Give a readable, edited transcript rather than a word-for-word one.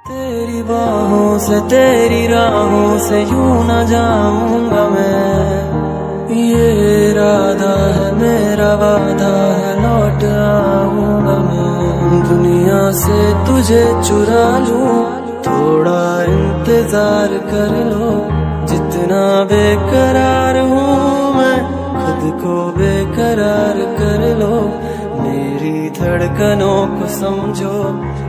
तेरी बाहों से तेरी राहों से यूं न जाऊंगा मैं, ये इरादा है मेरा वादा है लौट आऊंगा मैं। दुनिया से तुझे चुरा लूं, थोड़ा इंतजार कर लो, जितना बेकरार हूँ मैं खुद को बेकरार कर लो। मेरी धड़कनों को समझो,